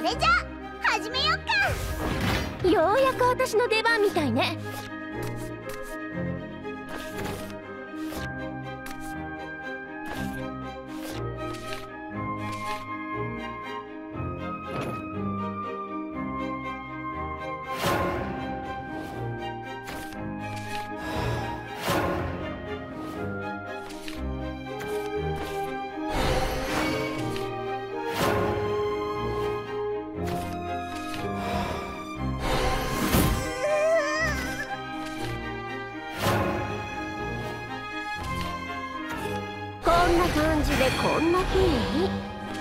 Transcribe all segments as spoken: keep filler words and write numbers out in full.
れじゃ始めよっか。 ようやく私の出番みたいね。こんな感じでこんな風に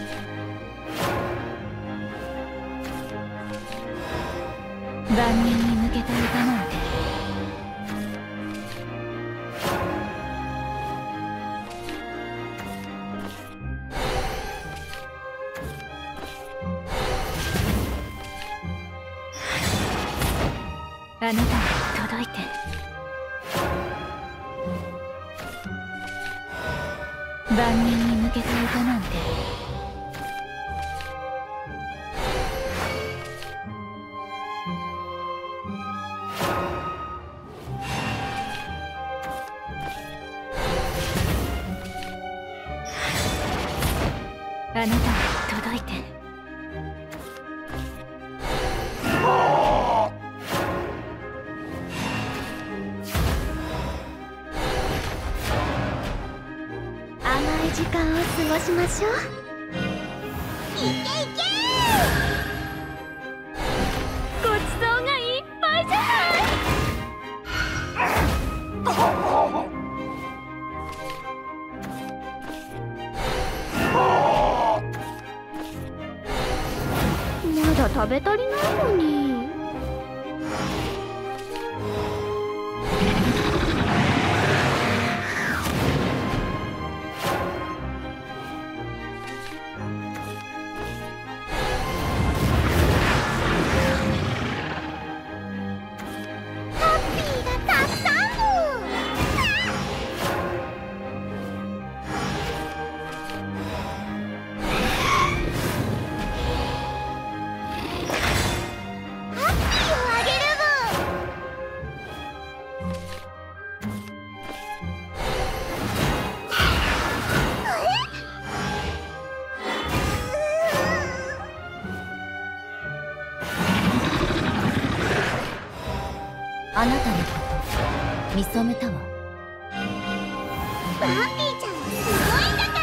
万人に向けた歌なんて。あなたに届いて。万人に向けた歌なんて。あなたに届いて。時間を過ごしましょう。 いけいけごちそうがいっぱいじゃない。まだ食べ足りないのに。あなたのこと見初めたわ。 バンビーちゃんはすごいんだから。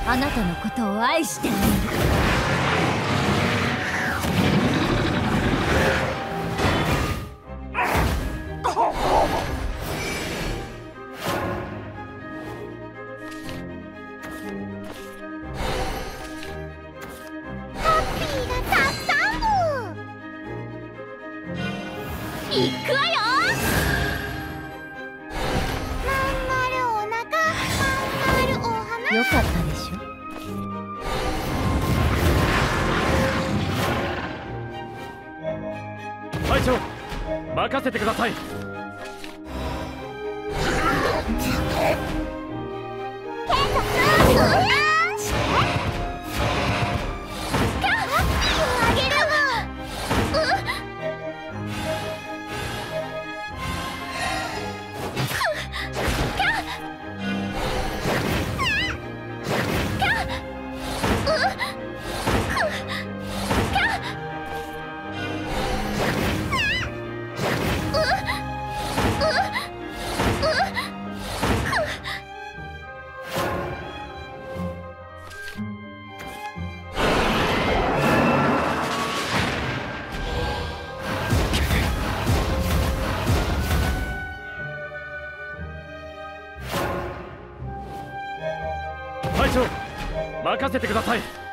あなたのことを愛してあげる。 いくわよ。まんまるおなか、まんまるお花。 よかったでしょ。 隊長、任せてください。隊長、任せてください。